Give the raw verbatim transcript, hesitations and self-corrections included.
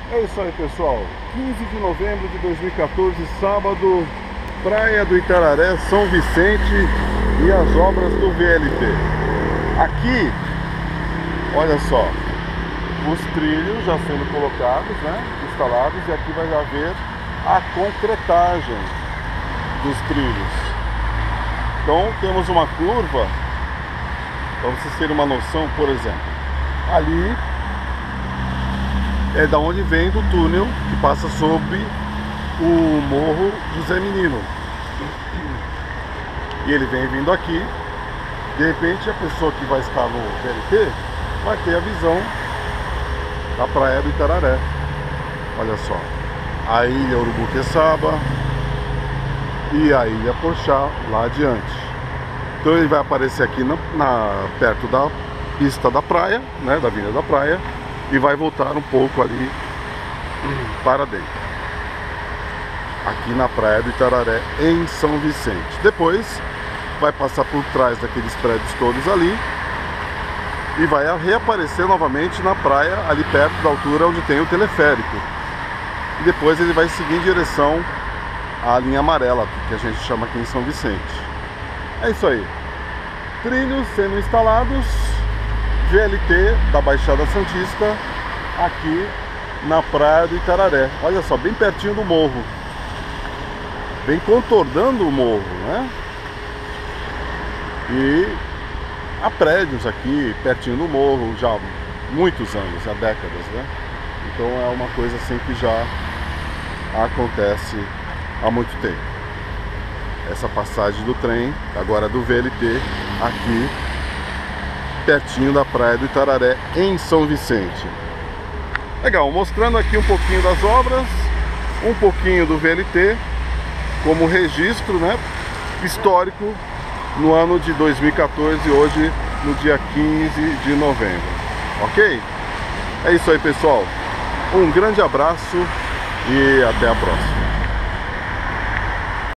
É isso aí, pessoal. quinze de novembro de dois mil e quatorze, sábado, Praia do Itararé, São Vicente e as obras do V L T. Aqui, olha só, os trilhos já sendo colocados, né, instalados, e aqui vai haver a concretagem dos trilhos. Então temos uma curva, para vocês terem uma noção, por exemplo, ali é da onde vem do túnel que passa sobre o Morro José Menino. E ele vem vindo aqui. De repente a pessoa que vai estar no V L T vai ter a visão da Praia do Itararé. Olha só, a ilha Urubuqueçaba e a ilha Porchá lá adiante. Então ele vai aparecer aqui na, na, perto da pista da praia, né, da Avenida da Praia, e vai voltar um pouco ali para dentro, aqui na Praia do Itararé, em São Vicente. Depois vai passar por trás daqueles prédios todos ali e vai reaparecer novamente na praia, ali perto da altura onde tem o teleférico. E depois ele vai seguir em direção à linha amarela, que a gente chama aqui em São Vicente. É isso aí. Trilhos sendo instalados, V L T da Baixada Santista aqui na Praia do Itararé. Olha só, bem pertinho do morro, bem contornando o morro, né? E há prédios aqui pertinho do morro já há muitos anos, há décadas, né? Então é uma coisa assim que já acontece há muito tempo. Essa passagem do trem, agora do V L T, aqui pertinho da Praia do Itararé, em São Vicente. Legal, mostrando aqui um pouquinho das obras, um pouquinho do V L T, como registro, né, histórico, no ano de dois mil e quatorze, hoje no dia quinze de novembro. Ok? É isso aí, pessoal. Um grande abraço e até a próxima.